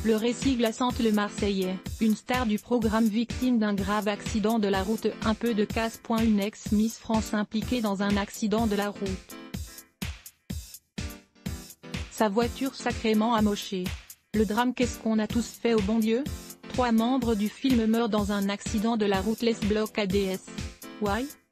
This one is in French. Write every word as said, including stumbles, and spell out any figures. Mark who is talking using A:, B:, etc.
A: Le récit glaçante le Marseillais, une star du programme victime d'un grave accident de la route. Un peu de casse. Une ex-Miss France impliquée dans un accident de la route. Sa voiture sacrément amochée. Le drame. Qu'est-ce qu'on a tous fait au bon Dieu? Trois membres du film meurent dans un accident de la route. Les blocs A D S. Why?